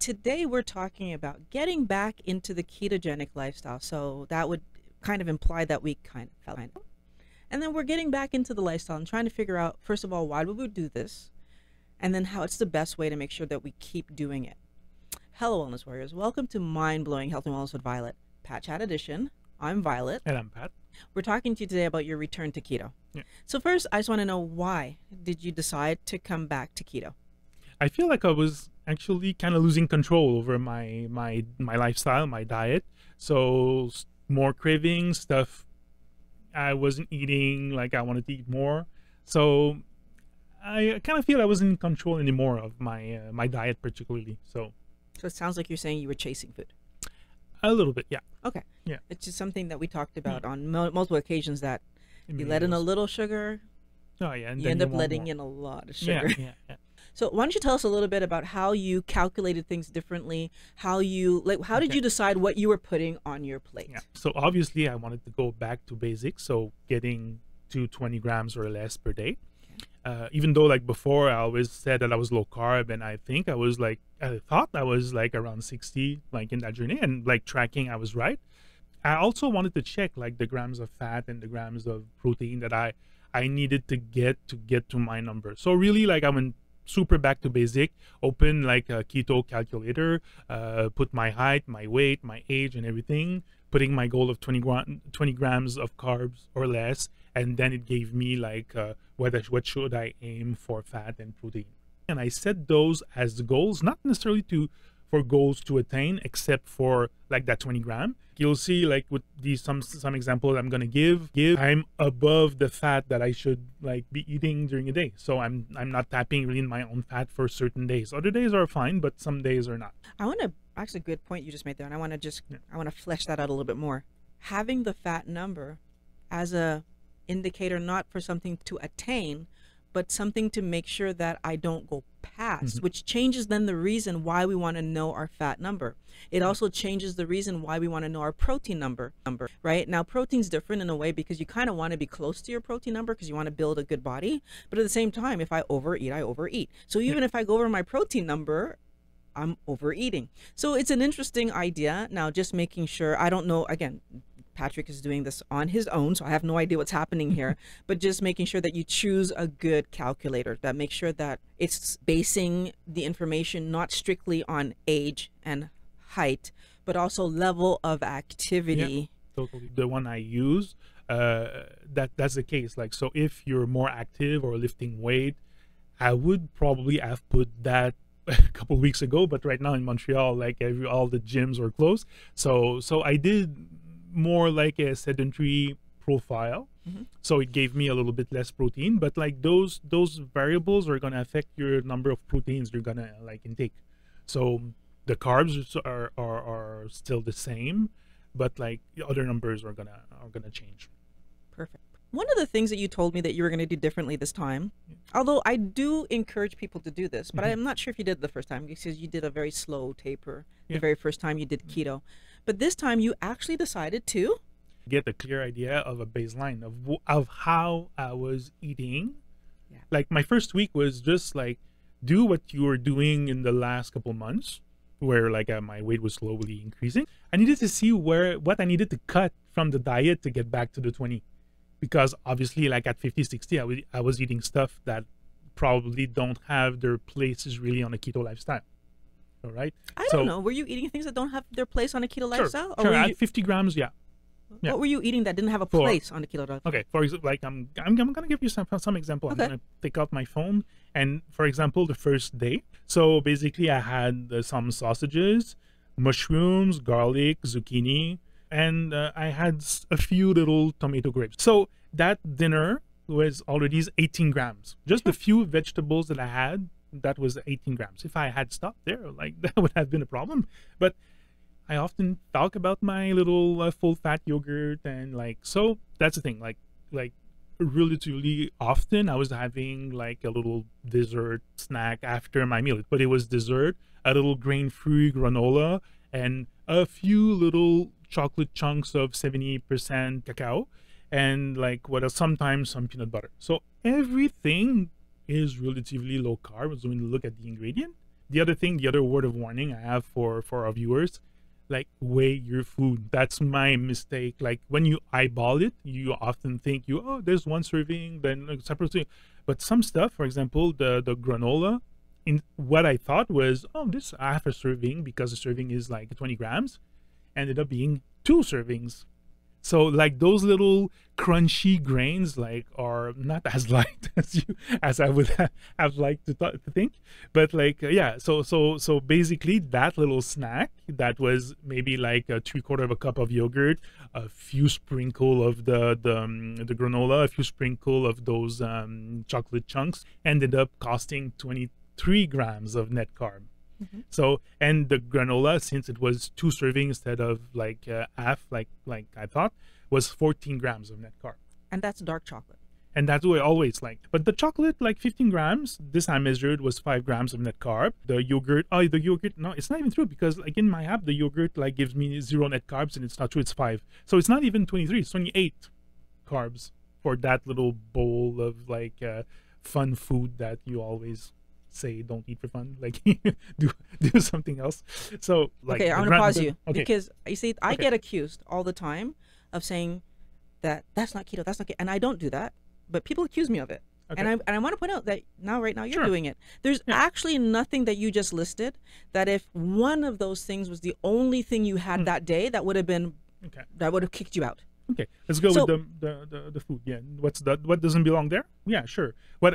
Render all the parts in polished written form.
today we're talking about getting back into the ketogenic lifestyle. So that would kind of imply that we kind of fell. And then we're getting back into the lifestyle and trying to figure out, first of all, why would we do this? And then how it's the best way to make sure that we keep doing it. Hello, Wellness Warriors. Welcome to Mind Blowing Health and Wellness with Violet, Pat Chat Edition. I'm Violet. And I'm Pat. We're talking to you today about your return to keto. Yeah. So first, I just want to know, why did you decide to come back to keto? I feel like I was actually kind of losing control over my lifestyle, my diet. So more cravings, stuff I wasn't eating like I wanted to eat more. So I kind of feel I wasn't in control anymore of my my diet particularly. So it sounds like you're saying you were chasing food. a little bit, yeah. Okay. Yeah. It's just something that we talked about on multiple occasions, that you let in a Meals. little sugar, Oh yeah, and you then end up want letting more. in a lot of sugar. Yeah. So why don't you tell us a little bit about how you calculated things differently, how did you decide what you were putting on your plate? Yeah. So obviously I wanted to go back to basics, so getting to 20 grams or less per day. Even though like before I always said that I was low carb, and I thought I was like around 60 like in that journey, and like tracking I was right. I also wanted to check like the grams of fat and the grams of protein that I needed to get to my number. So really like I went super back to basic, open like a keto calculator, put my height, my weight, my age and everything, putting my goal of 20 grams of carbs or less, and then it gave me like what should I aim for fat and protein. And I set those as goals, not necessarily for goals to attain, except for like that 20 gram. You'll see like with these some examples I'm gonna give, I'm above the fat that I should like be eating during the day. So I'm not tapping really in my own fat for certain days. Other days are fine, but some days are not. I want to, actually, good point you just made there, and I want to flesh that out a little bit more. Having the fat number as a indicator, not for something to attain, but something to make sure that I don't go past, which changes then the reason why we want to know our fat number. It also changes the reason why we want to know our protein number, right? Now, protein's different in a way because you kind of want to be close to your protein number because you want to build a good body. But at the same time, if I overeat, I overeat. So even if I go over my protein number, I'm overeating. So it's an interesting idea. Now, just making sure, I don't know, again, Patrick is doing this on his own, so I have no idea what's happening here, but just making sure that you choose a good calculator that makes sure that it's basing the information not strictly on age and height, but also level of activity. Yeah, totally. The one I use, that's the case. Like, so if you're more active or lifting weight, I would probably have put that a couple weeks ago, but right now in Montreal, like all the gyms are closed. So I did more like a sedentary profile. So it gave me a little bit less protein, but like those variables are going to affect your number of proteins you're going to like intake. So the carbs are still the same, but like the other numbers are going to change. Perfect. One of the things that you told me that you were going to do differently this time, although I do encourage people to do this, but I'm not sure if you did it the first time, because you did a very slow taper the very first time you did keto. But this time you actually decided to get a clear idea of a baseline of how I was eating. Yeah. Like my first week was just like do what you were doing in the last couple months, where like my weight was slowly increasing. I needed to see what I needed to cut from the diet to get back to the 20, because obviously like at 50, 60, I was eating stuff that probably don't have their places really on a keto lifestyle. All right. I don't know. Were you eating things that don't have their place on a keto lifestyle? Sure. At 50 grams, yeah. What were you eating that didn't have a place on the keto lifestyle? Okay. For example, like I'm gonna give you some example. Okay. I'm gonna take out my phone, and for example, the first day. So basically, I had some sausages, mushrooms, garlic, zucchini, and I had a few little tomato grapes. So that dinner was already 18 grams. Just the few vegetables that I had, that was 18 grams. If I had stopped there, like that would have been a problem. But I often talk about my little full fat yogurt, and like, so that's the thing, like relatively often I was having like a little dessert snack after my meal, but it was dessert, a little grain-free granola, and a few little chocolate chunks of 70% cacao, and like what else, sometimes some peanut butter. So everything is relatively low carb when you look at the ingredient, the other thing, the other word of warning I have for our viewers, like weigh your food. That's my mistake. Like when you eyeball it, you often think there's one serving, then a separate thing. But some stuff, for example, the granola, in what I thought was, this half a serving because the serving is like 20 grams, ended up being 2 servings. So like those little crunchy grains like are not as light as I would have liked to think, but like so basically that little snack that was maybe like a 3/4 of a cup of yogurt, a few sprinkle of the granola, a few sprinkle of those chocolate chunks, ended up costing 23 grams of net carb. So, and the granola, since it was 2 servings instead of like half, like I thought, was 14 grams of net carb. And that's dark chocolate. And that's what I always like. But the chocolate, like 15 grams, this I measured was 5 grams of net carb. The yogurt, no, it's not even true because like in my app, the yogurt like gives me 0 net carbs and it's not true, it's 5. So it's not even 23, it's 28 carbs for that little bowl of like fun food that you always say don't eat for fun, like do something else. So like, okay, I want to pause you because you see I get accused all the time of saying that's not keto, that's not keto, and I don't do that, but people accuse me of it. And I want to point out that right now you're doing it. There's actually nothing that you just listed that if one of those things was the only thing you had that day, that would have been that would have kicked you out. Okay, let's go with the food. Yeah, what doesn't belong there? Yeah, sure.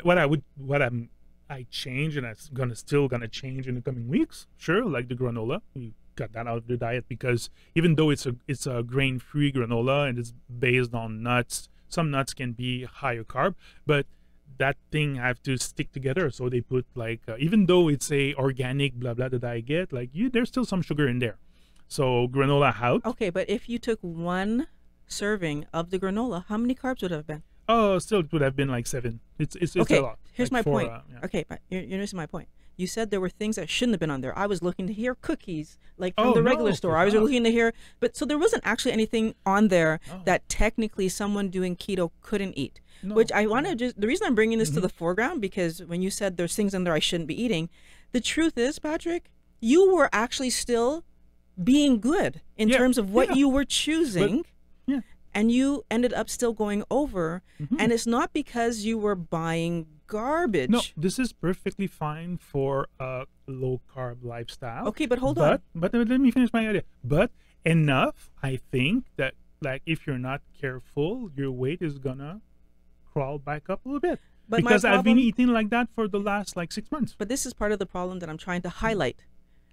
I change, and it's still gonna change in the coming weeks. Sure, like the granola, we got that out of the diet because even though it's a grain-free granola and it's based on nuts, some nuts can be higher carb, but that thing have to stick together. So they put like even though it's a organic blah blah that I get, like there's still some sugar in there. So granola out. Okay, but if you took 1 serving of the granola, how many carbs would it have been? Oh, still it would have been like 7. It's okay. A lot. Here's like my 4, point. Okay, but you're missing my point. You said there were things that shouldn't have been on there. I was looking to hear cookies, like from the regular store. I was looking to hear, but so there wasn't actually anything on there that technically someone doing keto couldn't eat. Which I want to the reason I'm bringing this to the foreground, because when you said there's things in there I shouldn't be eating, the truth is, Patrick, you were actually still being good in terms of what you were choosing. And you ended up still going over, and it's not because you were buying garbage. No, this is perfectly fine for a low carb lifestyle. Okay, but hold on. But let me finish my idea. But enough, I think, that like if you're not careful, your weight is gonna crawl back up a little bit. But because I've been eating like that for the last like 6 months. But this is part of the problem that I'm trying to highlight.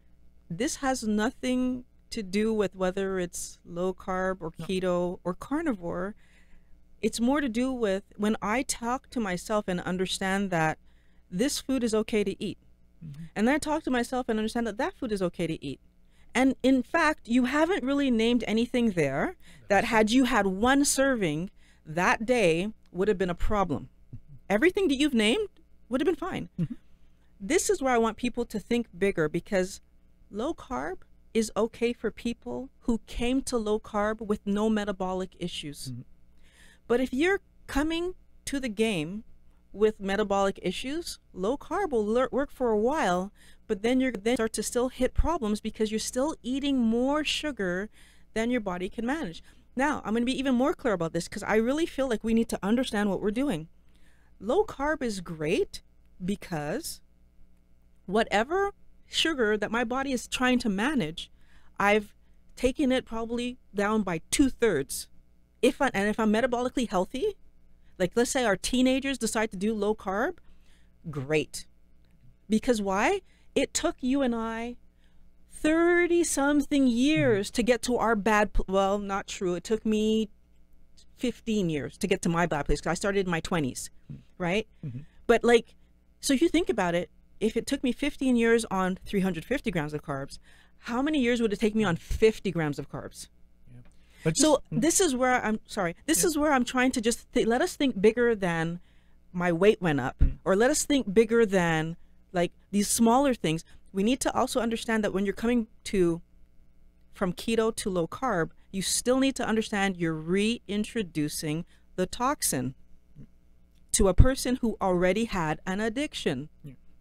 This has nothing to do with whether it's low carb or keto or carnivore. It's more to do with when I talk to myself and understand that this food is okay to eat. And then I talk to myself and understand that that food is okay to eat. And in fact, you haven't really named anything there that had you had 1 serving that day would have been a problem. Everything that you've named would have been fine. This is where I want people to think bigger, because low carb is okay for people who came to low carb with no metabolic issues. But if you're coming to the game with metabolic issues, low carb will work for a while, but then you're start to still hit problems because you're still eating more sugar than your body can manage. Now, I'm going to be even more clear about this because I really feel like we need to understand what we're doing. Low carb is great because whatever sugar that my body is trying to manage, I've taken it probably down by 2/3. If I'm metabolically healthy, like let's say our teenagers decide to do low carb, great. Because why? It took you and I 30-something years to get to our well, not true. It took me 15 years to get to my bad place because I started in my 20s, right? But like, so if you think about it, if it took me 15 years on 350 grams of carbs, how many years would it take me on 50 grams of carbs? So this is where I'm sorry. This is where I'm trying to just let us think bigger than my weight went up, or let us think bigger than like these smaller things. We need to also understand that when you're coming from keto to low carb, you still need to understand you're reintroducing the toxin to a person who already had an addiction.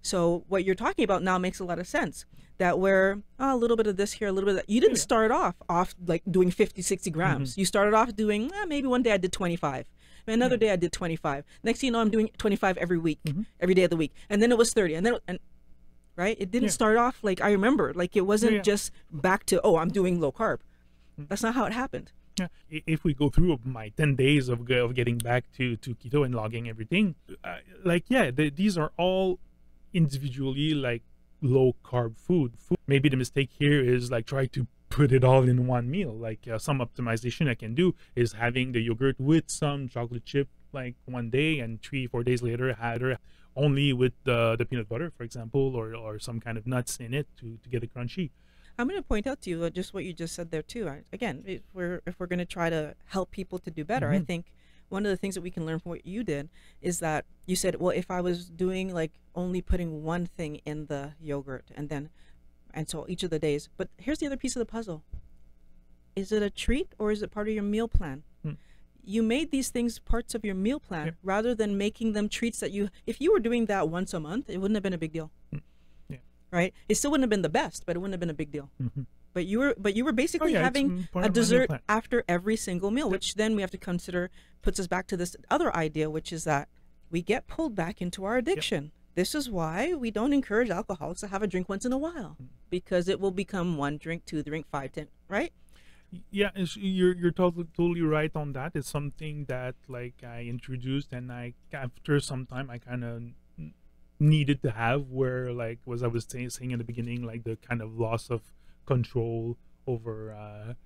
So what you're talking about now makes a lot of sense. That where a little bit of this here, a little bit of that. You didn't start off like doing 50, 60 grams. You started off doing maybe one day I did 25. Another day I did 25. Next thing you know, I'm doing 25 every week, every day of the week. And then it was 30. And then, right? It didn't start off like, I remember, like it wasn't just back to, oh, I'm doing low carb. That's not how it happened. Yeah. If we go through my 10 days of getting back to keto and logging everything, these are all individually like low carb food. Maybe the mistake here is like try to put it all in one meal. Like some optimization I can do is having the yogurt with some chocolate chip like one day, and 3-4 days later had her only with the peanut butter, for example, or some kind of nuts in it to get it crunchy. I'm going to point out to you just what you just said there too. Again, if we're going to try to help people to do better, I think one of the things that we can learn from what you did is that you said, well, if I was doing like only putting one thing in the yogurt and so each of the days, but here's the other piece of the puzzle. Is it a treat or is it part of your meal plan? You made these things parts of your meal plan rather than making them treats that if you were doing that once a month, it wouldn't have been a big deal. Right? It still wouldn't have been the best, but it wouldn't have been a big deal. But you were basically having a dessert after every single meal, which then we have to consider puts us back to this other idea, which is that we get pulled back into our addiction. This is why we don't encourage alcoholics to have a drink once in a while, because it will become 1 drink, 2 drink, 5, 10, right? Yeah, you're totally right on that. It's something that like I introduced, and after some time I kind of needed to have, where like I was saying in the beginning, like the kind of loss of control over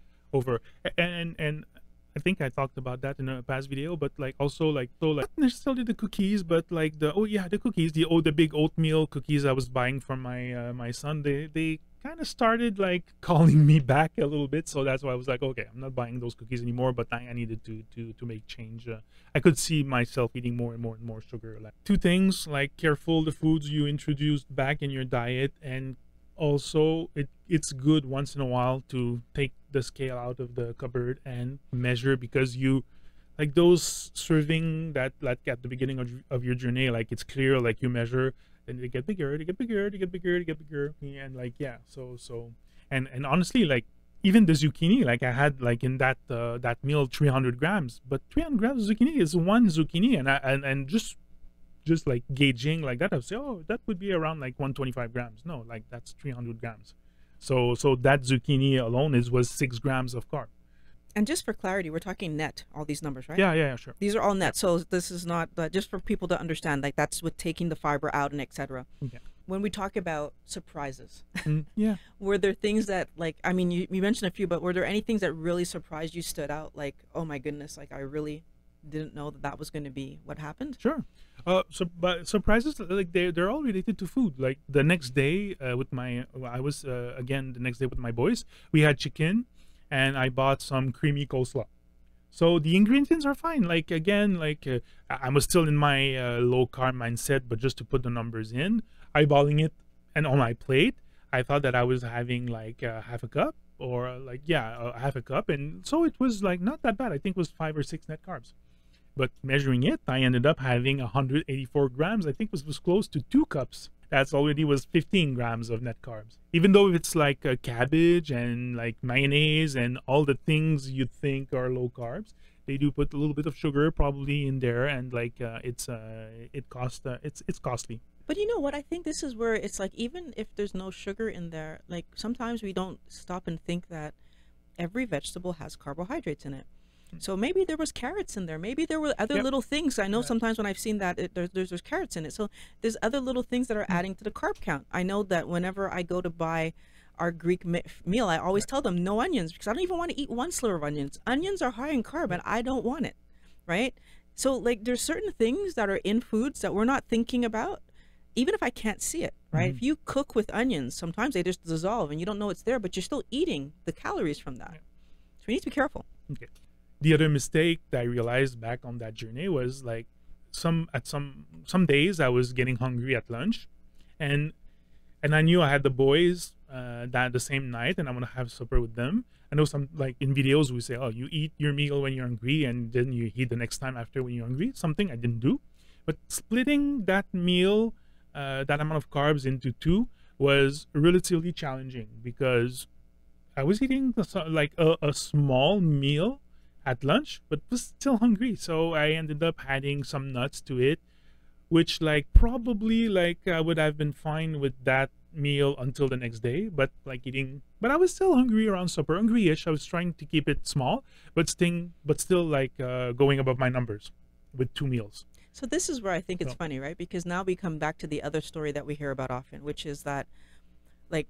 and I think I talked about that in a past video, but like also like not necessarily the cookies, but like the cookies, the big oatmeal cookies I was buying from my son, they kind of started like calling me back a little bit. So that's why I was like, okay, I'm not buying those cookies anymore, but I needed to make change. I could see myself eating more and more and more sugar. Like 2 things, like careful the foods you introduced back in your diet, and also it's good once in a while to take the scale out of the cupboard and measure, because you like those serving that like at the beginning of your journey, like it's clear, like you measure and they get bigger, they get bigger, they get bigger, they get bigger, and like so and honestly, like even the zucchini, like I had like in that meal 300 grams, but 300 grams of zucchini is one zucchini, and just like gauging like that, I would say, oh, that would be around like 125 grams. No, like that's 300 grams. So that zucchini alone was 6 grams of carb. And just for clarity, we're talking net, all these numbers, right? Yeah, sure. These are all net. So this is not just for people to understand, like that's with taking the fiber out and etc. Okay. When we talk about surprises, yeah, were there things that like, I mean, you mentioned a few, but were there any things that really surprised you, stood out? Like, oh my goodness, like I really didn't know that was going to be what happened? Sure. But surprises, like they're all related to food. Like the next day the next day with my boys, we had chicken, and I bought some creamy coleslaw. So the ingredients are fine. Like again, like I was still in my low carb mindset, but just to put the numbers in, eyeballing it, and on my plate, I thought that I was having like half a cup, or like half a cup, and so it was like not that bad. I think it was 5 or 6 net carbs. But measuring it, I ended up having 184 grams. I think was close to 2 cups. That's already was 15 grams of net carbs. Even though it's like cabbage and like mayonnaise and all the things you think are low carbs, they do put a little bit of sugar probably in there, and like it's costly. But you know what? I think this is where it's like, even if there's no sugar in there, like sometimes we don't stop and think that every vegetable has carbohydrates in it. So maybe there was carrots in there. Maybe there were other little things. I know sometimes when I've seen that there's carrots in it. So there's other little things that are adding to the carb count. I know that whenever I go to buy our Greek meal, I always tell them no onions, because I don't even want to eat 1 sliver of onions. Onions are high in carb, and I don't want it, right? So like there's certain things that are in foods that we're not thinking about, even if I can't see it, right? If you cook with onions, sometimes they just dissolve and you don't know it's there, but you're still eating the calories from that. So we need to be careful. Okay. The other mistake that I realized back on that journey was like some days I was getting hungry at lunch, and I knew I had the boys that the same night, and I'm gonna have supper with them. I know some, like in videos we say, oh, you eat your meal when you're hungry and then you eat the next time after when you're hungry. Something I didn't do, but splitting that meal that amount of carbs into two was relatively challenging because I was eating like a small meal at lunch, but was still hungry. So I ended up adding some nuts to it, which like probably like I would have been fine with that meal until the next day, but like eating, but I was still hungry around supper, hungry-ish. I was trying to keep it small, but still like going above my numbers with two meals. So this is where I think it's funny, right? Because now we come back to the other story that we hear about often, which is that like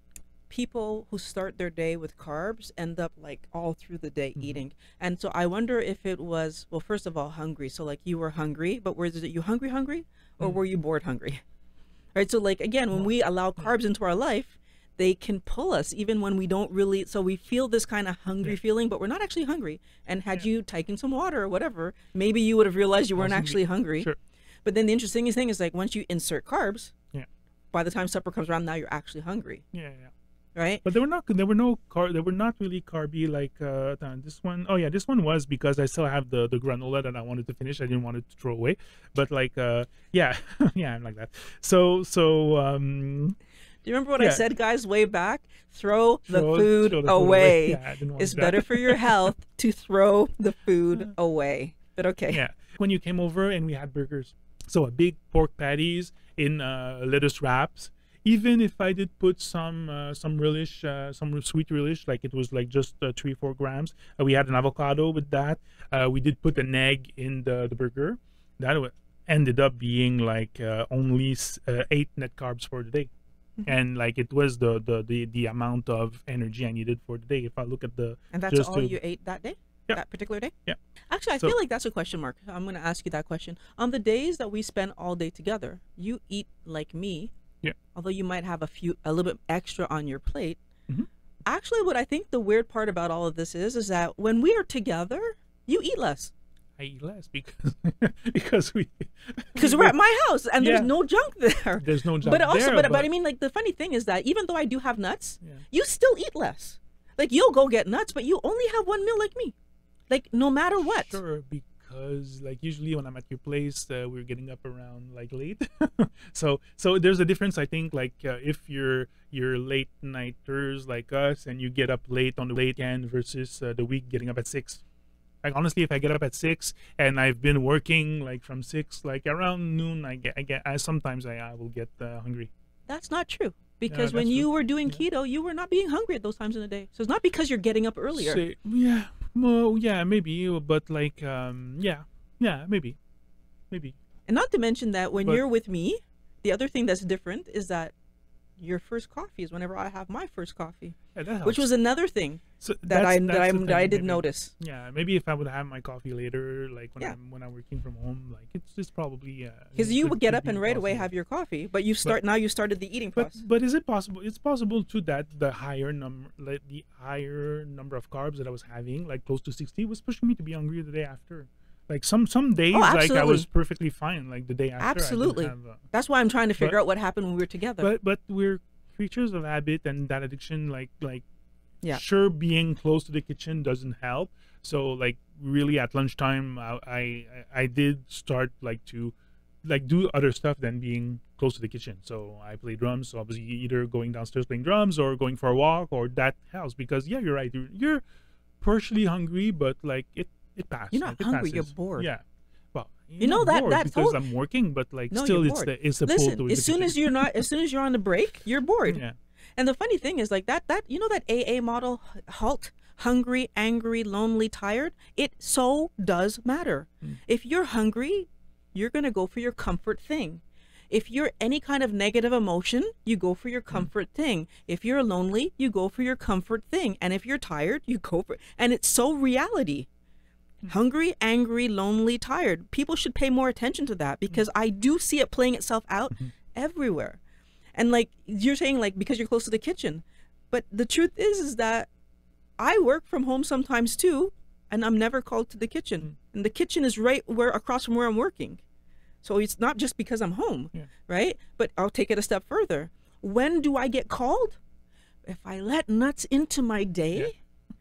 people who start their day with carbs end up like all through the day eating. And so I wonder if it was, well, first of all, hungry. So like you were hungry, but was it you hungry or were you bored hungry? Right. So like, again, when we allow carbs into our life, they can pull us even when we don't really, so we feel this kind of hungry feeling, but we're not actually hungry. And had you taken some water or whatever, maybe you would have realized you weren't actually hungry. Sure. But then the interesting thing is like once you insert carbs, by the time supper comes around, now you're actually hungry. Yeah. Right. But they were not really carby like this one. Oh yeah, this one was because I still have the granola that I wanted to finish. I didn't want it to throw away. But like yeah, I'm like that. So do you remember what I said, guys, way back? Throw the food away. Yeah, it's better for your health to throw the food away. But okay. Yeah. When you came over and we had burgers, so a big pork patties in lettuce wraps. Even if I did put some relish, some sweet relish, like it was like just 3-4 grams. We had an avocado with that. We did put an egg in the burger. That ended up being like only 8 net carbs for the day. And like it was the amount of energy I needed for the day. If I look at the and that's all you ate that day, that particular day. Yeah. Actually, I feel like that's a question mark. I'm going to ask you that question. On the days that we spend all day together, you eat like me. Yeah. Although you might have a little bit extra on your plate. Actually, what I think the weird part about all of this is that when we are together, you eat less. I eat less because we're at my house and there's no junk there. There's no junk but also, there. But I mean, like the funny thing is that even though I do have nuts, you still eat less. Like you'll go get nuts, but you only have one meal like me. Like no matter what. Sure, because like usually when I'm at your place, we're getting up around like late. so there's a difference. I think like if you're late nighters like us and you get up late on the weekend versus the week getting up at 6. Like honestly, if I get up at 6 and I've been working like from 6, like around noon, sometimes I will get hungry. That's not true. Because when you were doing keto, you were not being hungry at those times in the day. So it's not because you're getting up earlier. Well, yeah, maybe, but like, maybe. And not to mention that when you're with me, the other thing that's different is that your first coffee is whenever I have my first coffee, which was another thing that I did notice. Yeah, maybe if I would have my coffee later, like when I'm working from home, like it's probably because you would get up and right away have your coffee, but you started the eating process. But is it possible? It's possible too that the higher number of carbs that I was having, like close to 60, was pushing me to be hungry the day after. Like some days, like I was perfectly fine. Like the day after, absolutely. That's why I'm trying to figure out what happened when we were together. But we're creatures of habit, and that addiction, sure, being close to the kitchen doesn't help. So like really at lunchtime, I did start to do other stuff than being close to the kitchen. So I play drums. So obviously either going downstairs playing drums or going for a walk, or that helps because you're right. You're partially hungry, but like it passes. You're not hungry. You're bored. Yeah. Well, you know that because I'm working, but like no, still, it's the pull. As soon as you're on the break, you're bored. Yeah. And the funny thing is like that AA model, HALT, hungry, angry, lonely, tired. It so does matter. If you're hungry, you're gonna go for your comfort thing. If you're any kind of negative emotion, you go for your comfort thing. If you're lonely, you go for your comfort thing. And if you're tired, you go for. And it's so reality. Hungry, angry, lonely, tired. People should pay more attention to that because I do see it playing itself out everywhere. And like you're saying, like because you're close to the kitchen, but the truth is that I work from home sometimes too, and I'm never called to the kitchen. And the kitchen is right across from where I'm working. So it's not just because I'm home, right? But I'll take it a step further. When do I get called? If I let nuts into my day,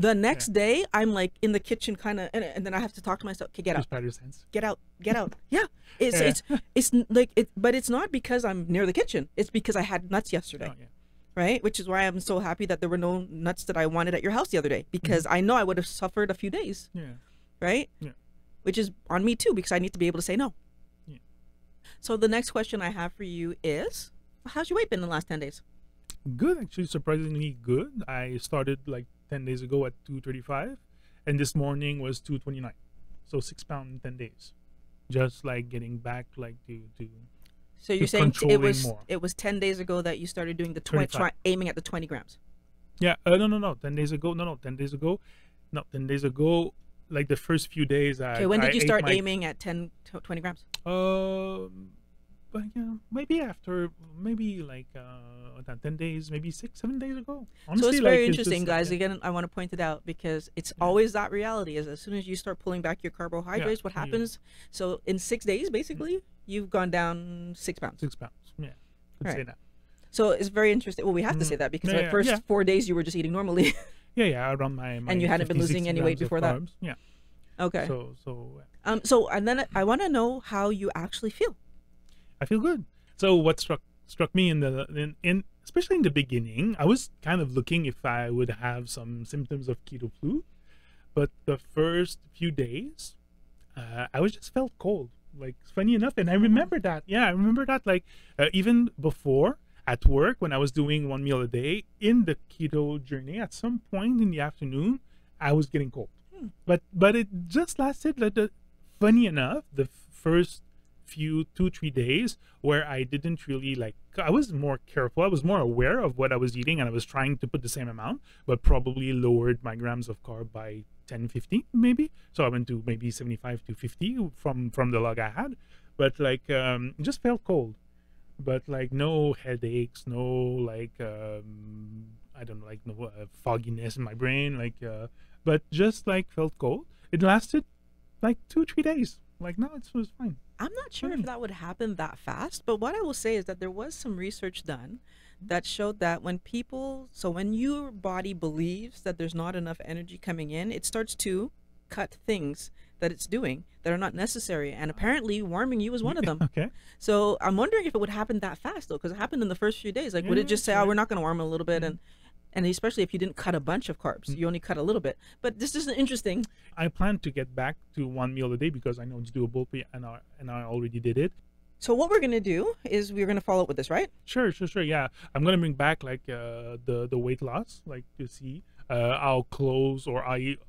The next day, I'm like in the kitchen, kind of, and then I have to talk to myself. Okay, get out, Just pat your sense. get out, get out. Yeah, it's like it, but it's not because I'm near the kitchen. It's because I had nuts yesterday, Oh, yeah. right? Which is why I'm so happy that there were no nuts that I wanted at your house the other day, because I know I would have suffered a few days, Yeah. right? Yeah. Which is on me too, because I need to be able to say no. Yeah. So the next question I have for you is, how's your weight been in the last 10 days? Good, actually, surprisingly good. I started like 10 days ago at 235, and this morning was 229. So 6 pounds in 10 days. Just like getting back like to So you're to saying controlling more. it was 10 days ago that you started doing the 20, 25. aiming at the 20 grams. Yeah, no. 10 days ago. No, 10 days ago. No, 10 days ago, like the first few days Okay, when did I you ate start my, aiming at 20 grams? But yeah, maybe after like 10 days, maybe 6, 7 days ago. Honestly, So it's like, very just, interesting, guys. Again, I want to point it out because it's always that reality is as soon as you start pulling back your carbohydrates, what yeah. happens? So in 6 days, basically, you've gone down 6 pounds. 6 pounds. Yeah, could say Right. that. So it's very interesting. Well, we have to say that because Yeah, the yeah, first yeah. 4 days you were just eating normally. Yeah, around my And you hadn't been 50, losing 60 any weight grams of before that? carbs. Yeah. Okay. So So and then I want to know how you actually feel. I feel good. So what struck me in especially in the beginning, I was kind of looking if I would have some symptoms of keto flu, but the first few days, I was just felt cold. Like funny enough, and I remember that. Yeah, I remember that. Like even before at work when I was doing 1 meal a day in the keto journey, at some point in the afternoon, I was getting cold. But it just lasted like funny enough the first few 2-3 days where I didn't really like, I was more careful, I was more aware of what I was eating, and I was trying to put the same amount but probably lowered my grams of carb by 10-15 maybe. So I went to maybe 75 to 50 from the log I had, but like it just felt cold, but like no headaches, no like I don't know, like no fogginess in my brain, like but just like felt cold. It lasted like 2-3 days. Like no, it was fine. I'm not sure if that would happen that fast, but what I will say is that there was some research done that showed that when your body believes that there's not enough energy coming in, it starts to cut things that it's doing that are not necessary. And apparently warming you is one of them. Okay. So I'm wondering if it would happen that fast though, because it happened in the first few days. Like, would it just say, oh, we're not going to warm a little bit, and especially if you didn't cut a bunch of carbs, you only cut a little bit. But this is interesting. I plan to get back to 1 meal a day because I know it's doable, and I already did it. So what we're going to do is we're going to follow up with this, right? Sure. Yeah, I'm gonna bring back like the weight loss, like to see how close or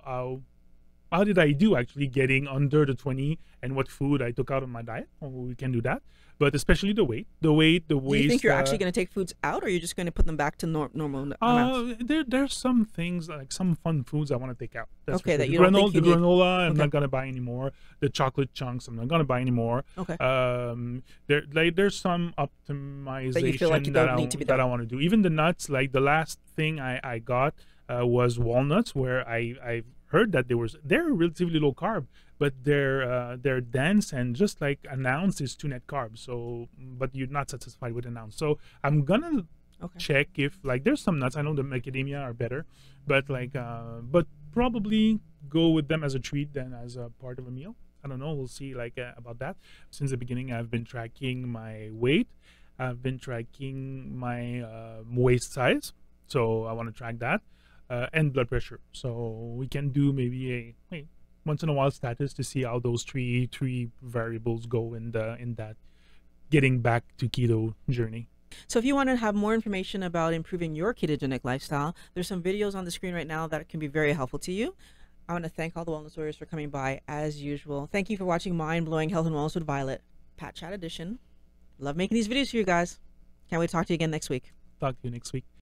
how did I do actually getting under the 20, and what food I took out of my diet. Oh, we can do that, but especially the weight, the waist. Do you think you're actually going to take foods out, or you're just going to put them back to normal amounts? There's some things like some fun foods I want to take out. That's Okay, for that sure. you don't think The you need. granola, I'm Okay. not gonna buy anymore. The chocolate chunks, I'm not gonna buy anymore. Okay. There's some optimization That you feel like you don't need to be that I done. want to do. Even the nuts, like the last thing I got was walnuts, where I heard that they're relatively low carb, but they're dense, and just like an ounce is 2 net carbs. So, but you're not satisfied with an ounce. So I'm gonna Okay. check if like there's some nuts. I know the macadamia are better, but like but probably go with them as a treat than as a part of a meal. I don't know. We'll see like about that. Since the beginning, I've been tracking my weight. I've been tracking my waist size. So I want to track that and blood pressure. So we can do maybe a once in a while status to see how those three variables go in that getting back to keto journey. So if you want to have more information about improving your ketogenic lifestyle, there's some videos on the screen right now that can be very helpful to you. I want to thank all the Wellness Warriors for coming by as usual. Thank you for watching Mind Blowing Health and Wellness with Violet, Pat Chat Edition. Love making these videos for you guys. Can't wait to talk to you again next week. Talk to you next week.